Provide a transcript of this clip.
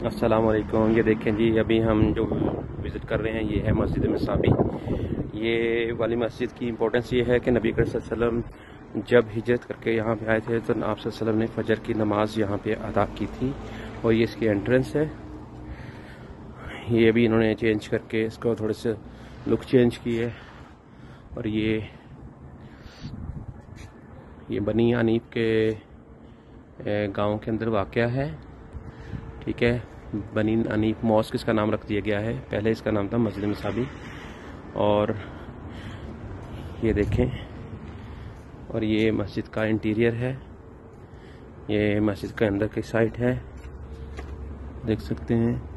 अस्सलाम वालेकुम। ये देखें जी, अभी हम जो विज़िट कर रहे हैं ये है मस्जिद मसाबी। ये वाली मस्जिद की इम्पोर्टेंस ये है कि नबी करीम सल्लल्लाहु अलैहि वसल्लम जब हिजरत करके यहाँ पे आए थे तो आप सल्लल्लाहु अलैहि वसल्लम ने फजर की नमाज यहाँ पे अदा की थी। और ये इसकी एंट्रेंस है। ये भी इन्होंने चेंज करके इसको थोड़े से लुक चेंज की है। और ये बनी हनीफ के गांव के अंदर वाक़या है। ठीक है, बनी हनीफ मॉस्क इसका नाम रख दिया गया है। पहले इसका नाम था मस्जिद मसाबी। और ये देखें, और ये मस्जिद का इंटीरियर है। ये मस्जिद के अंदर की साइड है, देख सकते हैं।